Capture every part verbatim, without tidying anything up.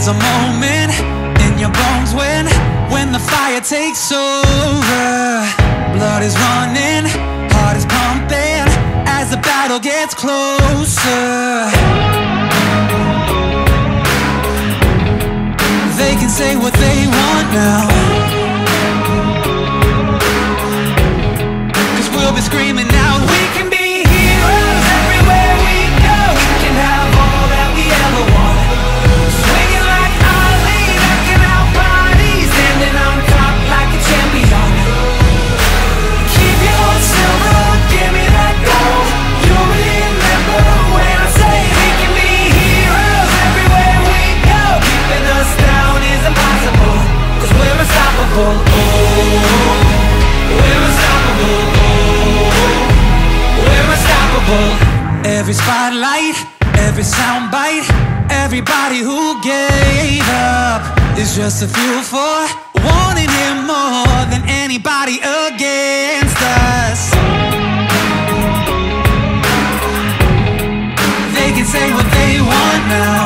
There's a moment in your bones when When the fire takes over. Blood is running, heart is pumping as the battle gets closer. They can say what they want now, 'cause we'll be screaming out, we can be heroes everywhere we go. We can have all that we ever want. Swinging like Ali, knocking out bodies, standing on top like a champion. Keep your silver, give me that gold. You'll remember when I say we can be heroes everywhere we go. Keeping us down is impossible, 'cause we're unstoppable. Oh, we're unstoppable. Oh, we're unstoppable. Every spotlight, every soundbite, everybody who gave up is just a fuel for wanting him more than anybody against us. They can say what they want now,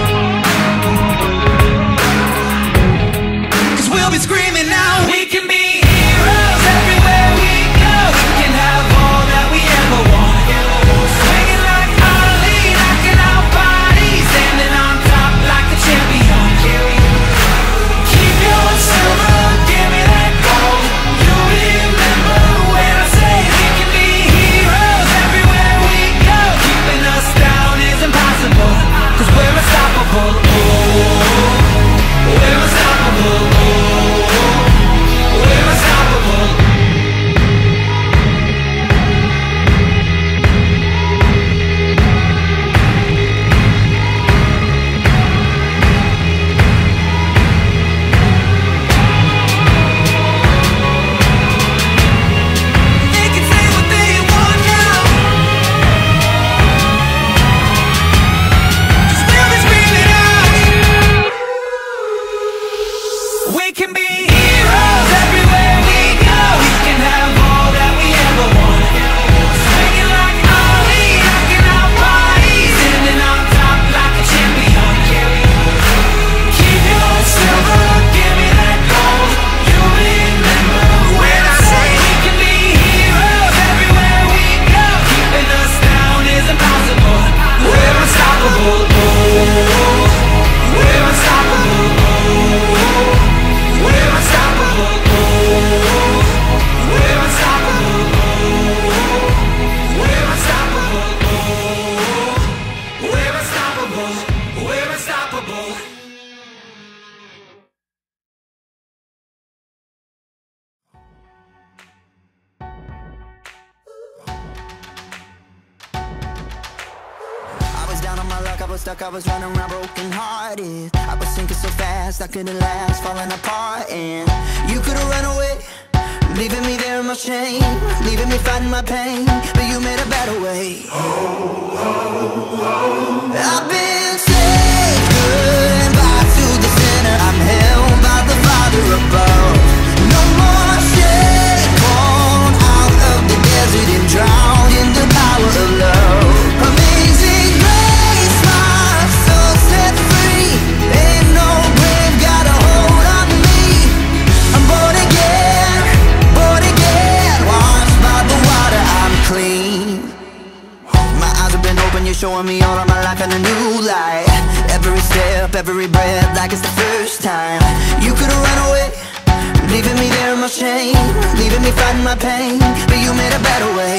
'cause we'll be screaming now, we can be heroes everywhere we go. We can have all that we ever want. Swinging like Ali, knocking out bodies, standing on top like a champion. Keep your silver, give me that gold. You'll remember when I say we can be heroes everywhere we go. Keeping us down is impossible, 'cause we're unstoppable. Oh, we're unstoppable. Oh, we're unstoppable. They can say what they want now, 'cause we'll be screaming out, we can be heroes everywhere we go. We can have all that we ever want. Swinging like Ali, knocking out bodies, standing on top like a champion. Keep your silver, give me that gold. You'll remember when I say we can be heroes everywhere we go. Keeping us down is impossible. We're unstoppable. Oh, we're unstoppable. Oh, we're unstoppable. Oh, we're unstoppable. Oh, we're unstoppable. Oh, we're unstoppable. We're unstoppable. I was down on my luck, I was stuck, I was running around broken hearted. I was sinking so fast, I couldn't last, falling apart. And you could've run away, leaving me there in my shame, leaving me fighting my pain, but you made a better way. I've been saved, goodbye to the sinner. I'm held by the Father above. No more shame, born out of the desert and drowned in the power of love. Amazing grace, my soul set free. Ain't no grave got a hold on me. I'm born again, born again, washed by the water, I'm clean. My eyes have been open, you're showing me all of my life in a new light. Every step, every breath, like it's the first time. You could've run away, leaving me there in my shame, leaving me fighting my pain, but you made a better way.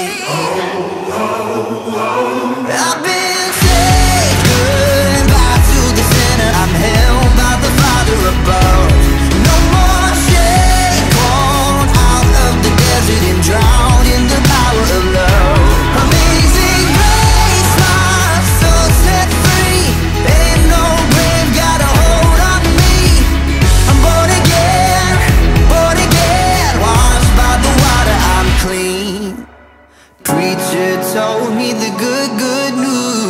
I've been saved, goodbye to the sinner. I'm held by the Father above. No more shame, born out of the desert and drowned in the power of love. Amazing grace, my soul set free. Ain't no grave got a hold on me. I'm born again, born again, washed by the water, I'm clean. Preacher told me the good, good news.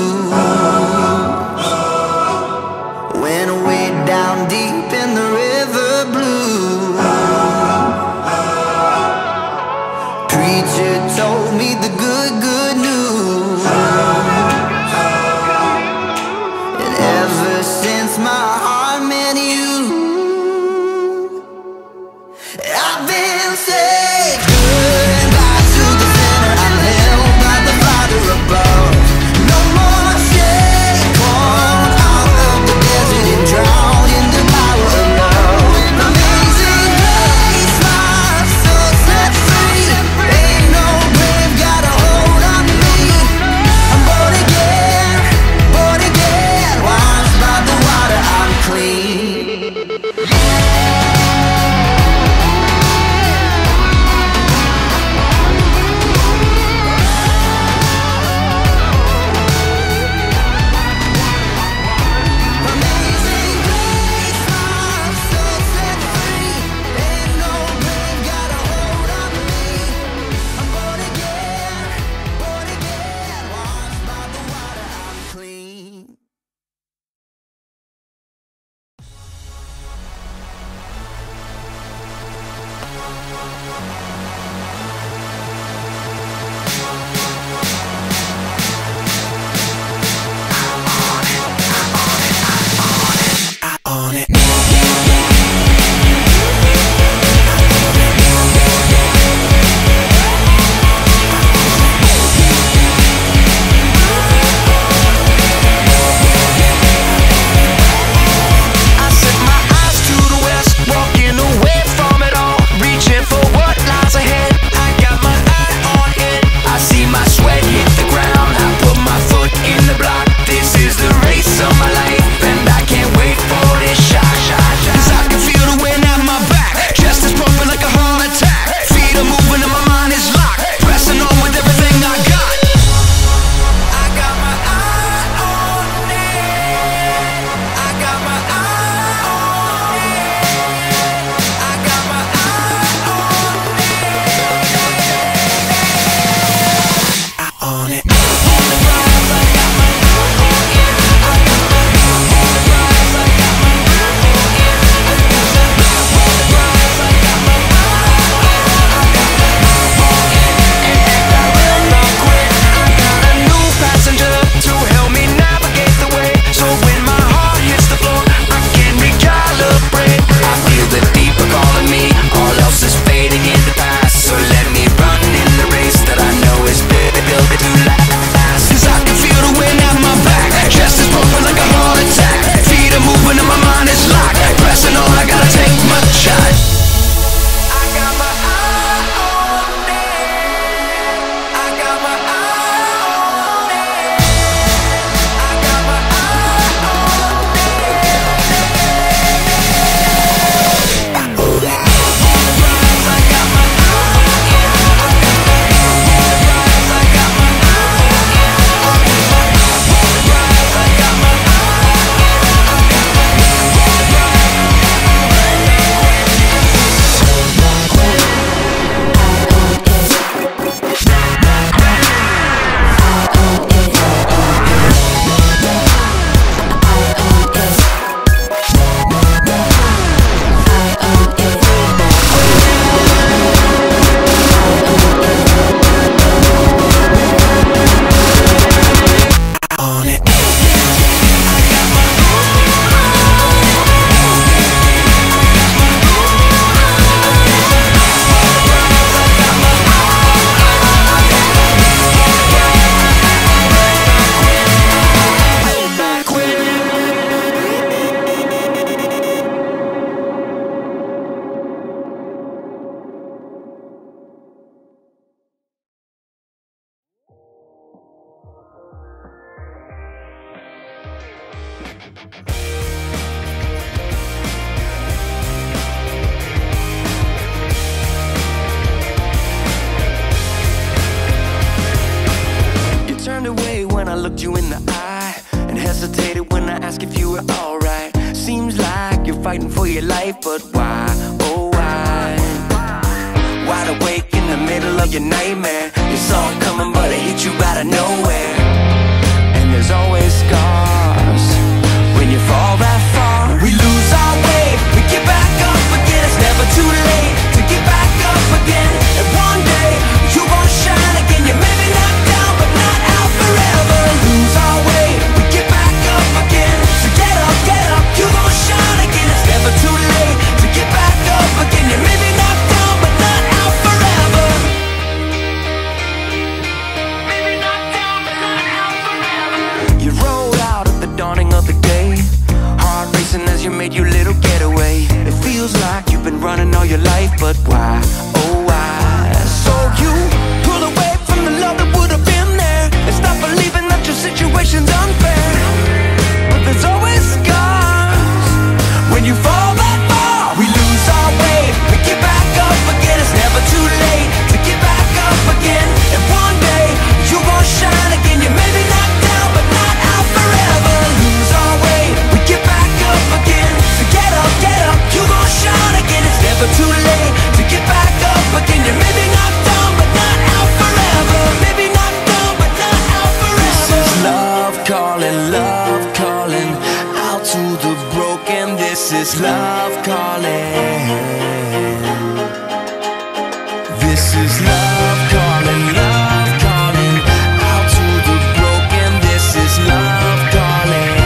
looked you in the eye and hesitated when I asked if you were alright. Seems like you're fighting for your life, but why, oh why? Wide awake in the middle of your nightmare. You saw it coming but it hit you out of nowhere. And there's always scars when you fall that far. We lose our way, we get back up again. It's never too late to get back up again. And one day you gon' shine again. You may be knocked down but not out forever. Lose our way, we get back up again. So get up, get up, you gon' shine again. It's never too late to get back up again. You may be knocked down but not out forever. Maybe knocked down but not out forever. You rolled out at the dawning of the day, heart racing as you made your little getaway. It feels like you've been running all your life, but why, oh why? So you pull away from the love that would have been there and stop believing that your situation's unfair. But there's always scars when you fall that far. We lose our way, we get back up again. It's never too late to get back up again. And one day you gon' shine again. You may be knocked down but not out forever. Lose our way, we get back up again. So get up, get up, you gon' shine again. It's never too late to get back up again. You may be knocked down but not out forever. Maybe knocked down but not out forever. This is love calling, love calling out to the broken. This is love calling. is love calling, love calling. Out to the broken, this is love calling.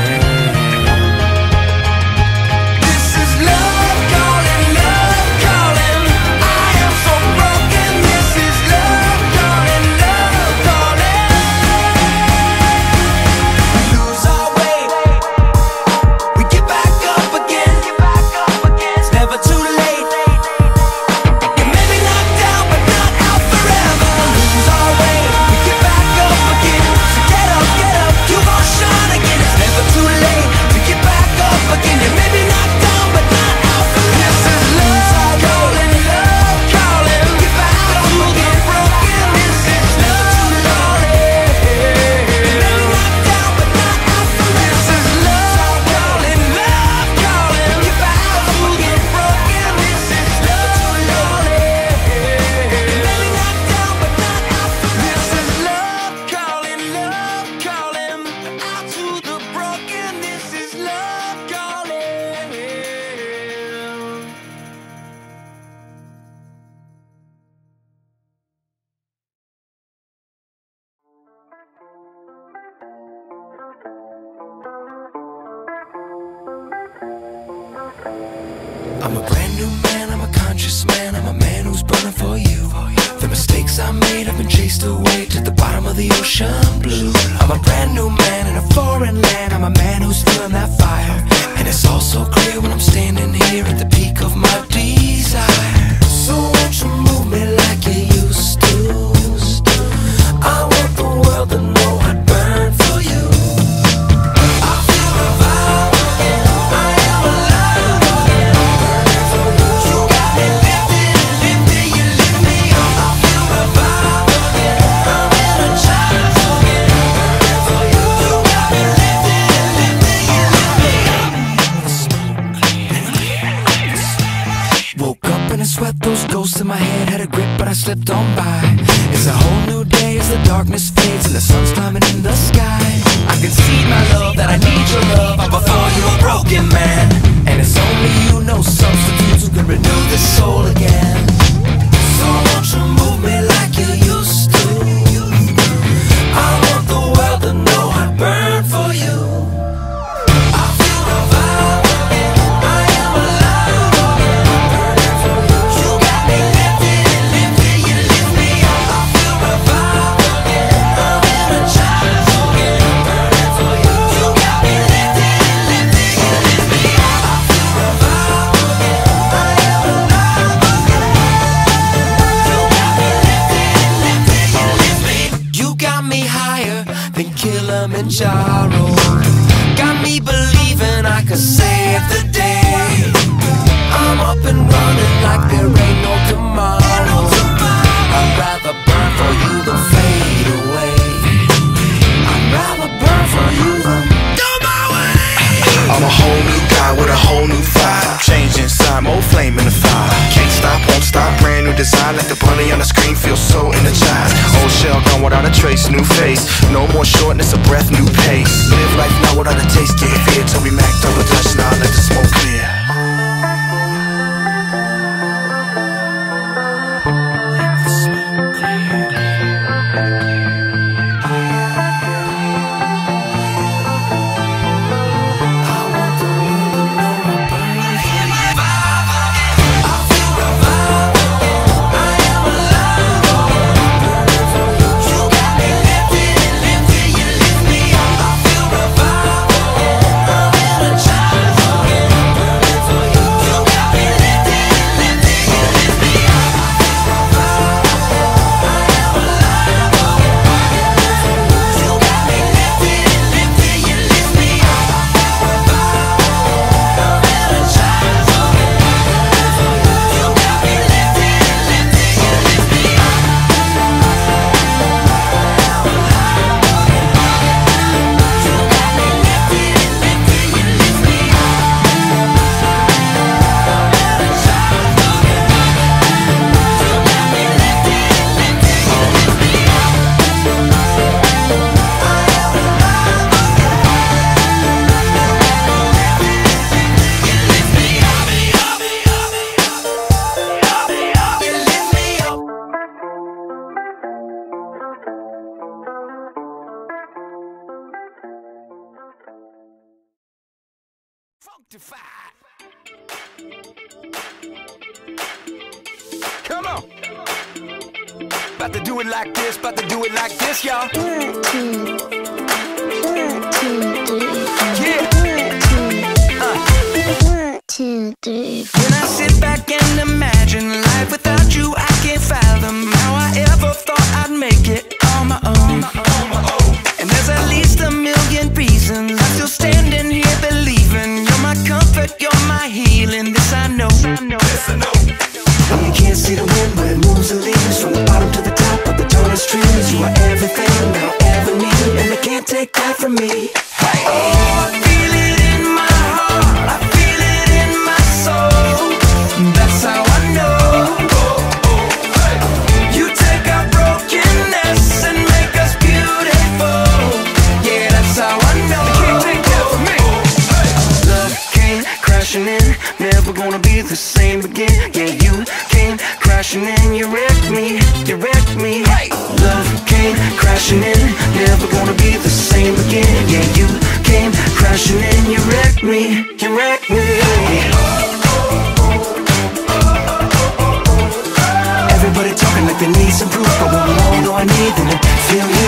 This is love calling, love calling. I am so broken. This is love calling, love calling. We lose our way, we get back up again. It's never too late. You may be knocked down, but not out forever. Lose our way, we get back up again. So get up, get up, you gon' shine again. It's never too late to get back up again. You may be knocked down, but not out forever. This is love calling, love calling. Get back up to the broken. This is never too late. You may be knocked down, but not out forever. This is love calling, love calling. Get back up to the broken. This is never too late. You may be knocked down, but not out forever. This is love calling, love calling. Out to the broken. This is love calling. I'm a brand new man, I'm a conscious man, I'm a man who's burning for you. The mistakes I made have been chased away to the bottom of the ocean blue. I'm a brand new man in a foreign land, I'm a man who's feeling that fire. And it's all so clear when I'm standing here at the peak of my desire. So won't you move me like you used to? I want the world to know I'd burn for you. I feel revived again, I am alive again. You got me lifted, lifted, you lift me up. I feel revived again, I'm energized again. For you, you got me lifted, lifted, you lift me up. Woke up in a sweat, those ghosts in my head had a grip, but I slipped on by. It's a whole new day as the darkness fades and the sun's climbing in the sky. I can see my love, that I need your love. I'm before you a broken man, and it's only you, no substitutes, who can renew this soul again. So won't you move me like you used to? I want the world to know I'd burn for you. I feel revived again, I am alive again. You got me lifted, lifted, you lift me up. I feel revived again, I'm energized again. For you, you got me lifted, lifted, you lift me up. I feel revived again, I am alive again. You got me lifted, lifted, you lift me. You got me higher than Kilimanjaro. Got me believing I could save the day. I'm up and running like there ain't no tomorrow. I'd rather burn for you than fade away. I'd rather burn for you than go my way. I'm a whole new guy with a whole new vibe. Change inside, more flame in the fire. Can't stop, won't stop, brand new design. Like the bunny on the screen, feel so energized. Old shell gone without a trace, new face. No more shortness of breath, new pace. Live life now without a taste, get fear till we mac double touch. Now let the smoke clear. Energized again. About to do it like this, about to do it like this, y'all. One, two, one, two, three, four. Yeah. One, two, three, four. When I sit back and imagine life without you, I can't fathom how I ever thought I'd make it on my own. And there's at least a million reasons I'm still standing here believing you're my comfort, you're my healing. This I know. This I know. You can't see the wind, but it moves the leaves from the bottom to the top of the tallest trees. You are everything that I'll ever need, and they can't take that from me. Hey. Oh, I feel it in my heart, I feel it in my soul. That's how I know. You take our brokenness and make us beautiful. Yeah, that's how I know. They can't take that from me. Love came crashing in, never gonna be the same again. Yeah, you came crashing in, you wrecked me, you wrecked me. Love came crashing in, never gonna be the same again. Yeah, you came crashing in, you wrecked me, you wrecked me. Everybody talking like they need some proof, but what more do I need than to feel you?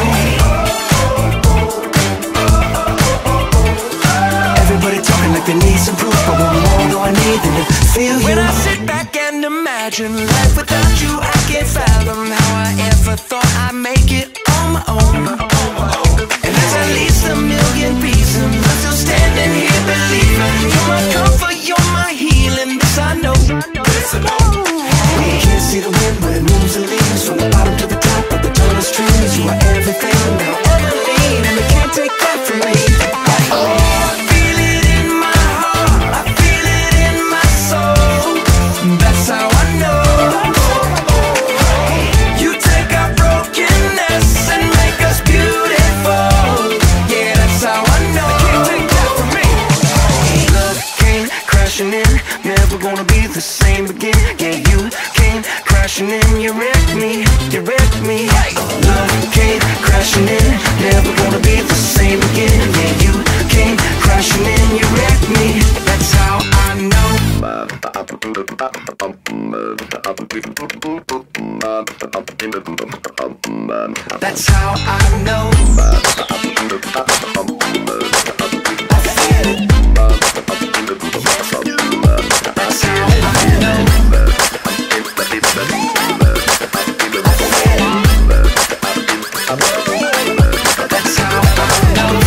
Everybody talking like they need some proof, but what more do I need than to feel you? When I sit back and imagine life without you, I can't fathom how I ever thought I'd make it on my own. And there's at least a million reasons I'm still standing here believing you're my comfort, you're my healing. This I know. This I know. You can't see the wind, but it moves the leaves from the bottom to the top of the tallest trees. You are everything that I'll ever need, and they can't take that from me. Oh, I feel it in my heart, I feel it in my soul. That's how I know. You take our brokenness and make us beautiful. Yeah, that's how I know. They can't take that from me. Love came crashing in, never gonna be the same again. Yeah, you came crashing in, you wrecked me, you wrecked me. Love came crashing in, never gonna be the same again. Yeah, you came crashing in, you wrecked me. That's how I know. That's how I know. I feel it. That's how I know. That's how I know.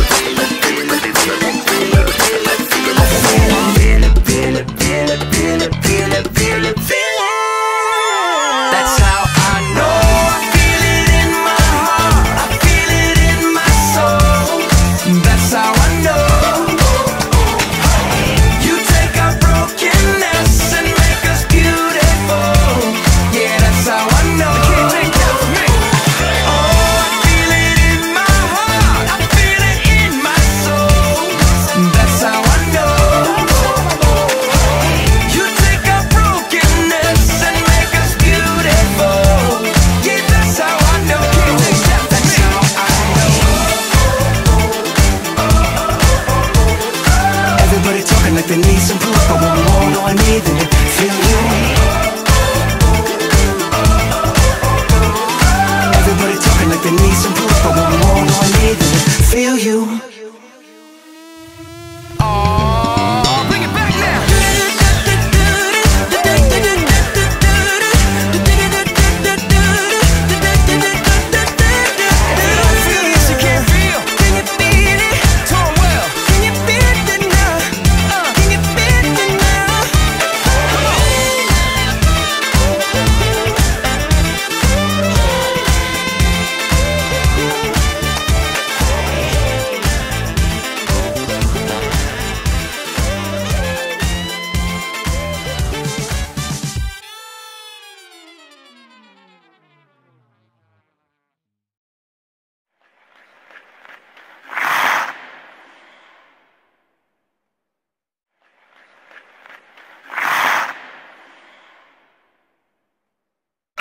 Feel it, feel it, feel it, feel it, feel it, feel it, feel it. That's how I know. I feel it in my heart, I feel it in my soul. That's how I know. You take our brokenness and make us beautiful. Yeah, that's how I know. They can't take that from me. Oh, I feel it in my heart, I feel it in my soul. That's how I know. You take our brokenness and make us beautiful. Yeah, that's how I know. That's how I know. Everybody talking like they need some proof, but what more do I need than to feel you? Everybody talking like they need some proof, but what more do I need than to feel you? Oh, bring it back now. Feel this, you can't feel. Can you feel it? Tone well. Can you feel it now? Uh, can you feel it now?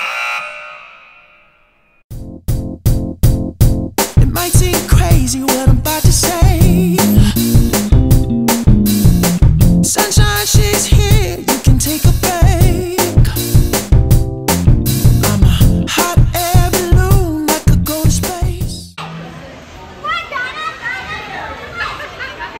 It might seem crazy what